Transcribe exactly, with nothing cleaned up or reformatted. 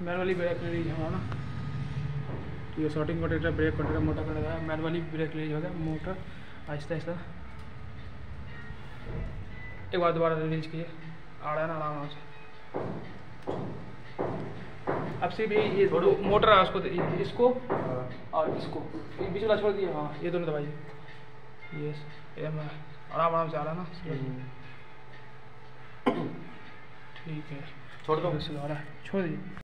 Manually break release हुआ ना, ये shorting contractor break contractor motor कर रहा है, मैनुअली ब्रेक रिलीज हो गया, मोटर आहिस्ता आहिस्ता। एक बार दोबारा रिलीज किए, आ रहा है ना आराम से। अब सिर्फ ये मोटर है उसको, इसको और इसको बीच वाला छोड़ दिए। हाँ ये दोनों दबाइए, यस ये मैं आराम आराम से आ रहा है ना। ठीक है, छोड़ दो, छोड़ दीजिए।